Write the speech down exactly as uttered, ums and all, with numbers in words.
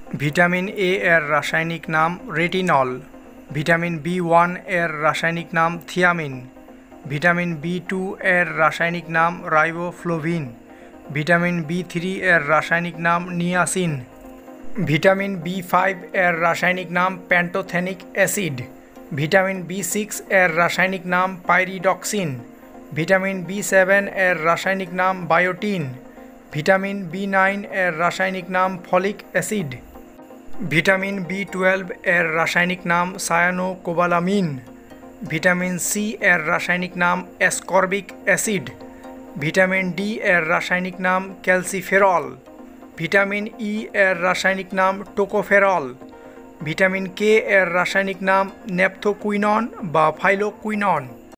Vitamin A এর রাসায়নিক নাম রেটিনল। ভিটামিন বি ওয়ান এর রাসায়নিক নাম থিয়ামিন। ভিটামিন বি টু এর রাসায়নিক নাম রাইবোফ্লোভিন। ভিটামিন বি থ্রি এর রাসায়নিক নাম নিয়াসিন। ভিটামিন বি ফাইভ এর রাসায়নিক নাম pantothenic acid. Vitamin B six এর রাসায়নিক নাম পাইরিডক্সিন। ভিটামিন বি সেভেন এর রাসায়নিক নাম বায়োটিন। ভিটামিন বি নাইন এর রাসায়নিক নাম folic acid. Vitamin B twelve এর রাসায়নিক নাম সায়ানোকোবালামিন। ভিটামিন সি এর রাসায়নিক নাম অ্যাসকর্বিক অ্যাসিড। ভিটামিন ডি এর রাসায়নিক নাম ক্যালসিফেরল। ভিটামিন ই এর রাসায়নিক নাম টোকোফেরল। ভিটামিন কে এর রাসায়নিক নাম ন্যাপথোকুইনন বা ফাইলোকুইনন।